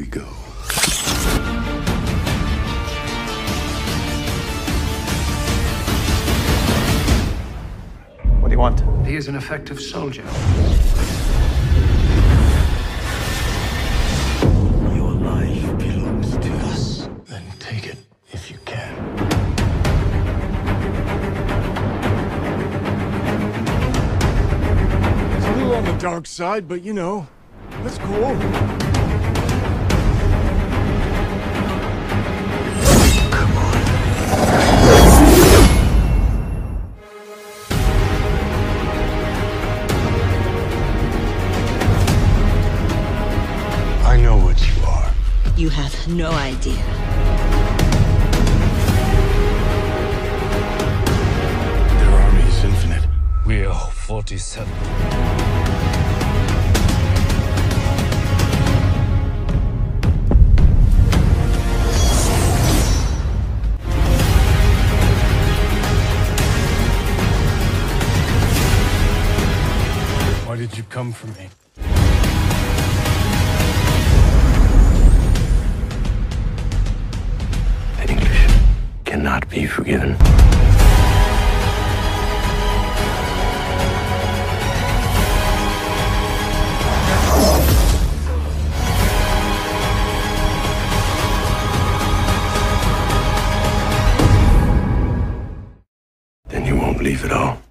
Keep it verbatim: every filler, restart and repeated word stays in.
go. What do you want? He is an effective soldier. Your life belongs to us. Then take it if you can. It's a little on the dark side, but you know, that's cool. Come on. I know what you are. You have no idea. Their army is infinite. We are forty-seven. Why did you come for me? The English cannot be forgiven. Then you won't leave at all.